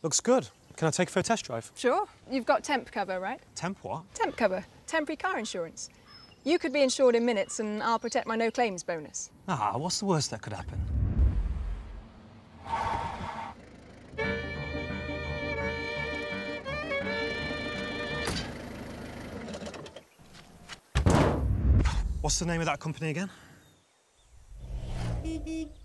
Looks good. Can I take it for a test drive? Sure. You've got Tempcover, right? Temp what? Tempcover. Temporary car insurance. You could be insured in minutes and I'll protect my no claims bonus. Ah, what's the worst that could happen? What's the name of that company again?